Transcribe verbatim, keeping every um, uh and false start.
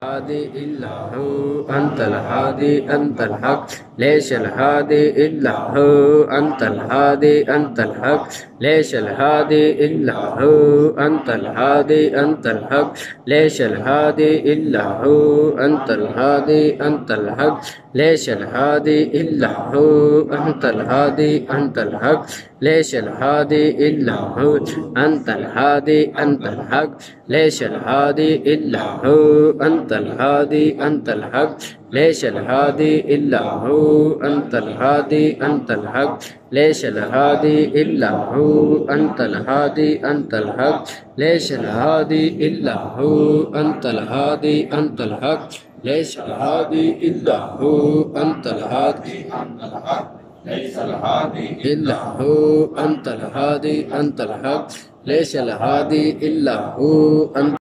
الهادي إلا هو أنت الهادي أنت الحق ليش الهادي إلا هو أنت الهادي أنت الحق ليش الهادي إلا هو أنت الهادي أنت الحق ليش الهادي إلا هو أنت الهادي أنت الحق ليش الهادي إلا هو أنت الهادي أنت الحق ليش الهادي إلا هو أنت الهادي أنت الحق ليش الهادي إلا هو أنت الهادي أنت الحق ليش الهادي إلا هو أنت الهادي أنت الحق ليش الهادي إلا هو أنت الهادي أنت الحق ليش الهادي إلا هو أنت الهادي أنت الحق ليش الهادي إلا هو أنت الهادي أنت الحق ليس الهادي إلا هو أنت الهادي أنت الحق ليش الهادي إلا هو أنت